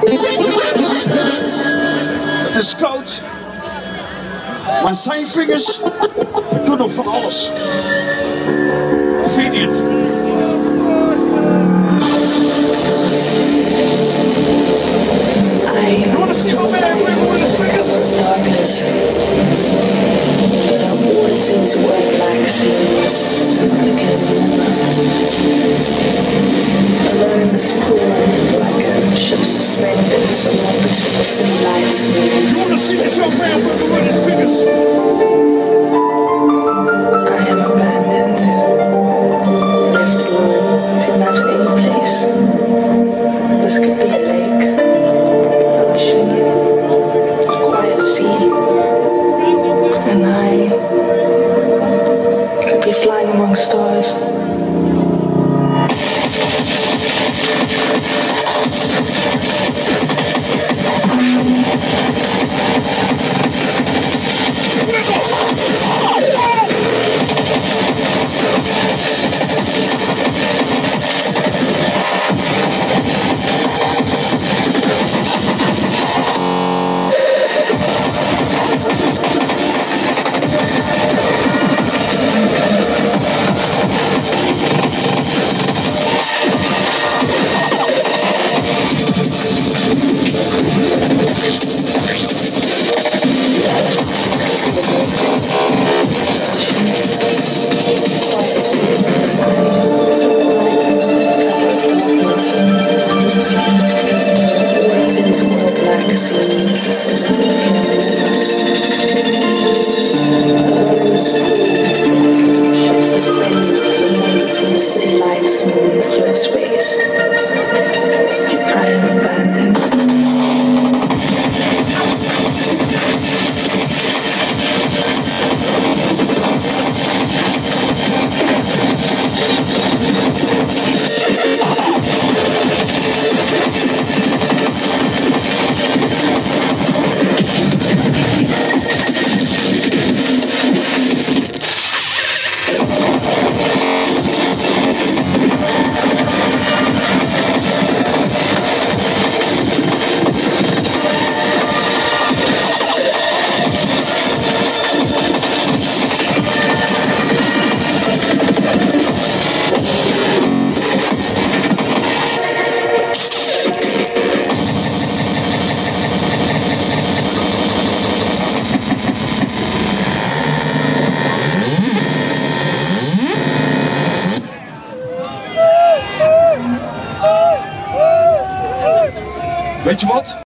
Het is koud, maar zijn vingers doen nog van alles. Ophidian. You want to see my man wiggle with his fingers? Darkness, but I wanted to work like seas again. Alone in this pool, like a ship suspended somewhere between the city lights. You want to see this young man wiggle with his fingers? I am abandoned, left alone to imagine any place. This could be a lake, ocean, a quiet sea, and I could be flying among stars. Weet je wat?